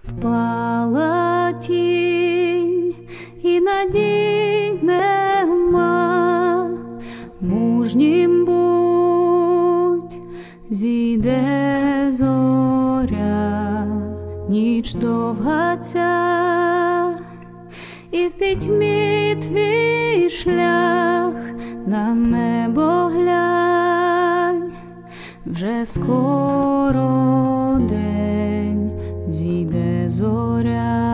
Впала тінь і надій нема, мужнім будь, зійде зоря, ніч довга ця, і в пітьмі твій шлях, на небо глянь, вже скоро день, зійде зоря.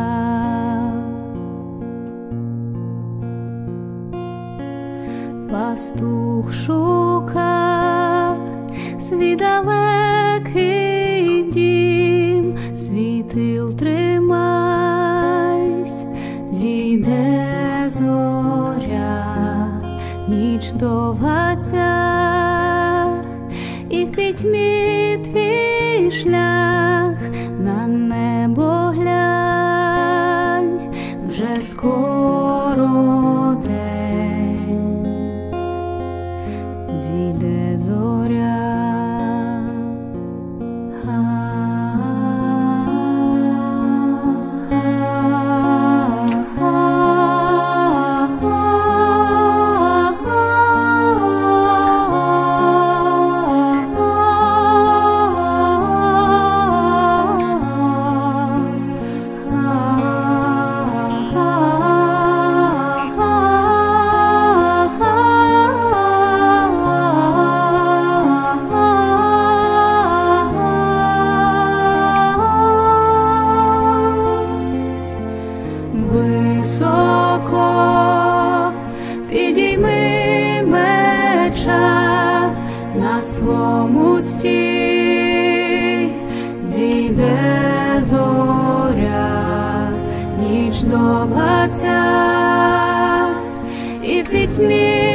Пастух шука свій далекий дім, світил тримайсь, зійде зоря, ніч довга ця, і в пітьмі твій шлях, на небо глянь, вже скоро день, зійде зоря. Високо підійми меча, на свому стій, зійде зоря, ніч довга ця, і в пітьмі